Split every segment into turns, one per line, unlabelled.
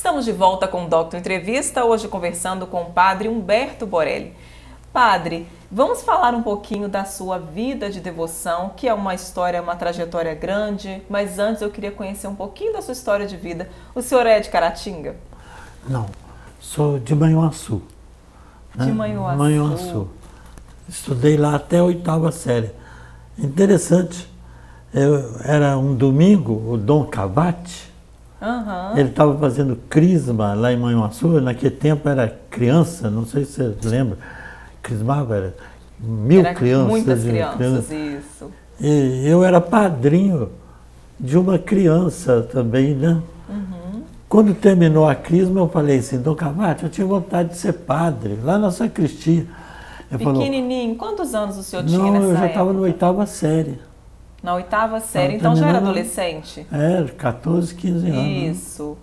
Estamos de volta com o Doctor Entrevista, hoje conversando com o padre Humberto Borelli. Padre, vamos falar um pouquinho da sua vida de devoção, que é uma história, uma trajetória grande, mas antes eu queria conhecer um pouquinho da sua história de vida. O senhor é de Caratinga?
Não, sou de Manhuaçu.
De Manhuaçu.
Manhuaçu. Estudei lá até a 8ª série. Interessante, era um domingo, o Dom Cavate, ele estava fazendo crisma lá em Manhuaçu, naquele tempo era criança, não sei se você lembra, crismava, era 1000 crianças.
Muitas crianças, isso.
E eu era padrinho de uma criança também, né? Quando terminou a crisma, eu falei assim, Dom Cavate, eu tinha vontade de ser padre, lá na sacristia.
Pequenininho, quantos anos o senhor tinha nessa
época? Não, eu já
época?
estava na 8ª série.
Na 8ª série, então já era adolescente?
Era, 14, 15 anos.
Isso.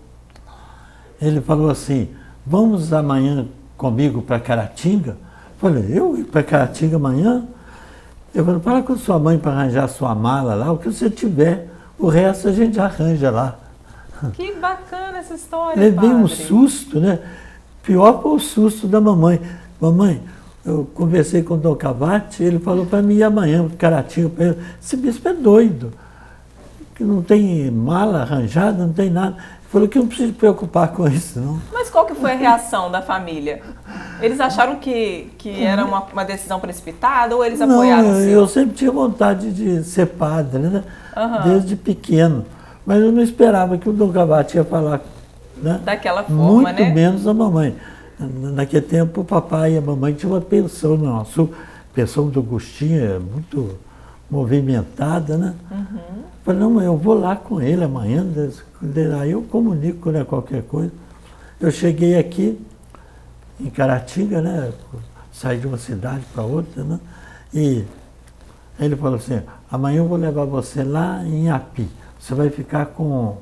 Ele falou assim, vamos amanhã comigo para Caratinga? Eu falei, eu ir para Caratinga amanhã? Eu falei, fala com sua mãe para arranjar sua mala lá, o que você tiver, o resto a gente arranja lá.
Que bacana essa história,
Levei
padre.
um susto, né? Pior foi o susto da mamãe. Mamãe, eu conversei com o Dom Cavate, ele falou para mim ir amanhã para Caratinga. Esse bispo é doido, que não tem mala arranjada, não tem nada. Ele falou que não precisa se preocupar com isso, não.
Mas qual que foi a reação da família? Eles acharam que era uma decisão precipitada ou eles apoiaram o senhor?
Eu sempre tinha vontade de ser padre, né? Desde pequeno. Mas eu não esperava que o Dom Cavate ia falar, né?
Daquela forma,
muito
né?
menos a mamãe. Naquele tempo, o papai e a mamãe tinham uma pensão no Sul, pensão do Agostinho, muito movimentada, né? Falei, não, eu vou lá com ele amanhã, aí eu comunico, né, qualquer coisa. Eu cheguei aqui, em Caratinga, né? Saí de uma cidade para outra, né? E ele falou assim, amanhã eu vou levar você lá em Iapi. Você vai ficar com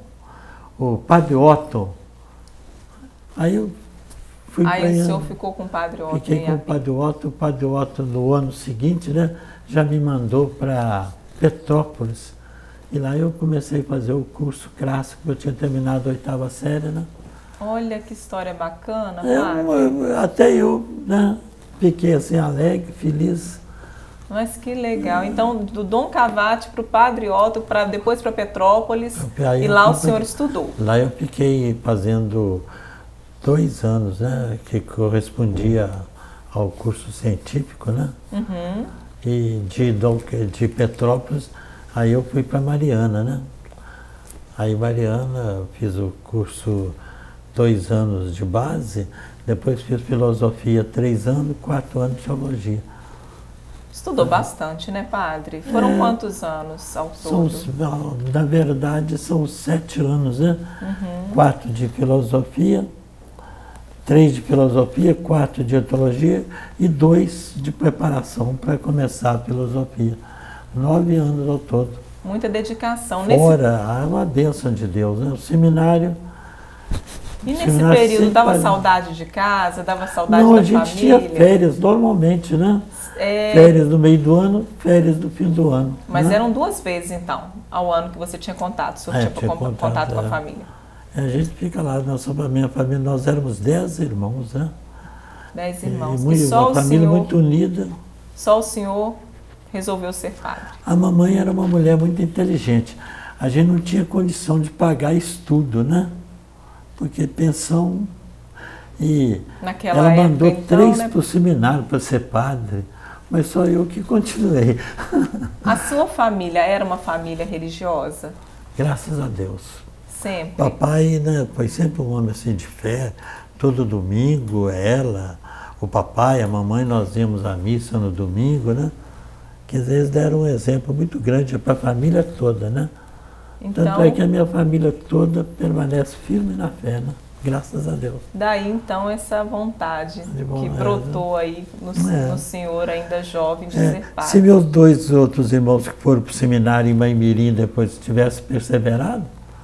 o Padre Otto. Aí eu fui para
Aí o senhor ficou com o Padre Otto.
Fiquei com o Padre Otto no ano seguinte, né? Já me mandou para Petrópolis. E lá eu comecei a fazer o curso clássico, eu tinha terminado a 8ª série, né?
Olha que história bacana, padre.
Até eu, né, fiquei assim alegre, feliz.
Mas que legal. Então, do Dom Cavate para o Padre Otto, depois para Petrópolis, e lá o senhor estudou.
Lá eu fiquei fazendo 2 anos, né, que correspondia ao curso científico, né? E de Petrópolis, aí eu fui para Mariana, né? Aí Mariana, eu fiz o curso 2 anos de base, depois fiz filosofia 3 anos, 4 anos de teologia.
Estudou bastante, né, padre? Foram quantos anos ao todo?
Na verdade, são 7 anos, né? 4 de filosofia, 3 de filosofia, 4 de teologia e 2 de preparação para começar a filosofia. 9 anos ao todo.
Muita dedicação.
Fora, uma bênção de Deus, né? O seminário...
E nesse período, dava saudade de casa, dava saudade da família?
Não, a gente tinha férias, normalmente, né? Férias no meio do ano, férias do fim do ano.
Mas
né?
eram 2 vezes, então, ao ano que você tinha contato, o senhor tinha contato com a família?
A gente fica lá, minha família, nós éramos 10 irmãos, né?
10 irmãos.
E só uma família muito unida.
Só o senhor resolveu ser padre?
A mamãe era uma mulher muito inteligente. A gente não tinha condição de pagar estudo, né? Porque pensão... E ela mandou época, 3 para o seminário para ser padre, mas só eu que continuei.
A sua família era uma família religiosa?
Graças a Deus.
Sempre?
Papai, né, foi sempre um homem assim de fé. Todo domingo, o papai, a mamãe, nós íamos à missa no domingo, né? Que às vezes deram um exemplo muito grande para a família toda, né?
Então,
tanto é que a minha família toda permanece firme na fé, né? Graças a Deus.
Daí, então, essa vontade que brotou aí no senhor, ainda jovem, de ser padre.
Se meus 2 outros irmãos que foram para o seminário em Maimirim depois tivessem perseverado,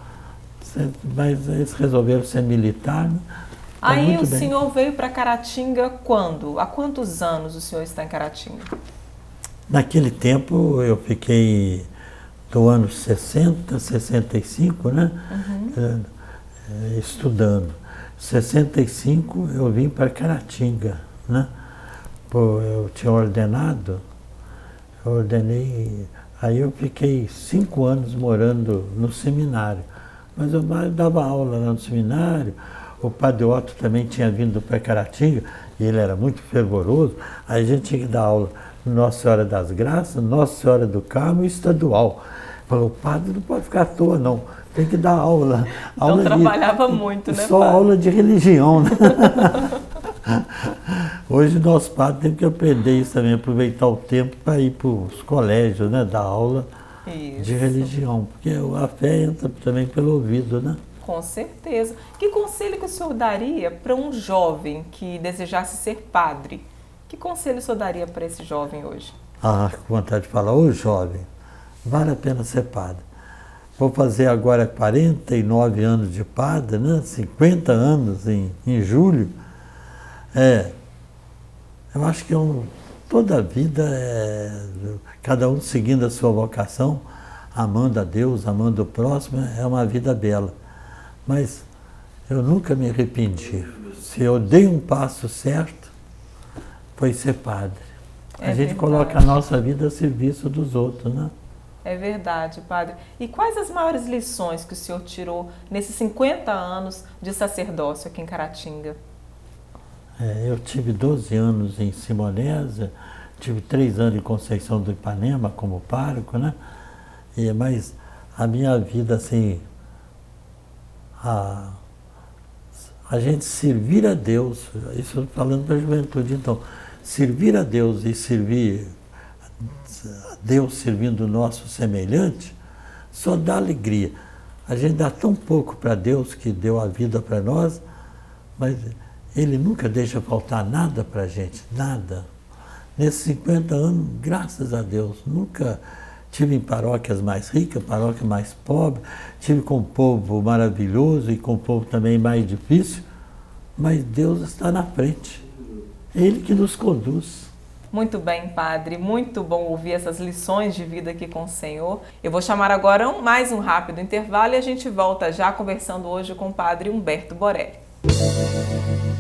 mas eles resolveram ser militar, né?
Aí o senhor veio para Caratinga quando? Há quantos anos o senhor está em Caratinga?
Naquele tempo eu fiquei do ano 60, 65, né? Estudando. 65 eu vim para Caratinga, né? Pô, eu tinha ordenado, eu ordenei, aí eu fiquei 5 anos morando no seminário, mas eu dava aula lá no seminário. O Padre Otto também tinha vindo para Caratinga, e ele era muito fervoroso, aí a gente tinha que dar aula Nossa Senhora das Graças, Nossa Senhora do Carmo e estadual. Falou, o padre não pode ficar à toa não, tem que dar aula.
Então
aula
trabalhava muito, né,
só
padre?
aula de religião, né? Hoje nós padres temos que aprender isso também, aproveitar o tempo para ir para os colégios, né, dar aula de religião, porque a fé entra também pelo ouvido, né?
Com certeza. Que conselho que o senhor daria para um jovem que desejasse ser padre? Que conselho o senhor daria para esse jovem hoje?
Ah, com vontade de falar, ô jovem, vale a pena ser padre. Vou fazer agora 49 anos de padre, né? 50 anos em julho. Eu acho que toda a vida cada um seguindo a sua vocação, amando a Deus, amando o próximo, é uma vida bela. Mas eu nunca me arrependi. Se eu dei um passo certo, foi ser padre. A gente coloca a nossa vida a serviço dos outros, né?
É verdade, padre. E quais as maiores lições que o senhor tirou nesses 50 anos de sacerdócio aqui em Caratinga?
Eu tive 12 anos em Simonésia, tive 3 anos em Conceição do Ipanema como pároco, né? Mas a minha vida, assim, a gente servir a Deus, isso falando para a juventude, então, servir a Deus e servir a Deus servindo o nosso semelhante, só dá alegria. A gente dá tão pouco para Deus, que deu a vida para nós, mas Ele nunca deixa faltar nada para a gente, nada. Nesses 50 anos, graças a Deus, nunca tive em paróquias mais ricas, paróquia mais pobre, tive com um povo maravilhoso e com um povo também mais difícil, mas Deus está na frente. É Ele que nos conduz.
Muito bem, padre. Muito bom ouvir essas lições de vida aqui com o senhor. Eu vou chamar agora mais um rápido intervalo e a gente volta já conversando hoje com o padre Humberto Borelli.